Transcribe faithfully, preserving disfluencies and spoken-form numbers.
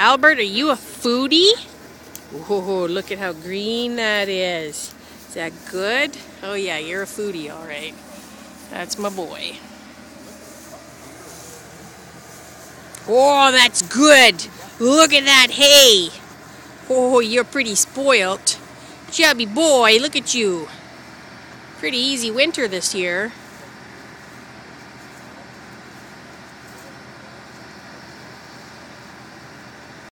Albert, are you a foodie? Oh, look at how green that is. Is that good? Oh yeah, you're a foodie, all right. That's my boy. Oh, that's good. Look at that hay. Oh, you're pretty spoilt. Chubby boy, look at you. Pretty easy winter this year.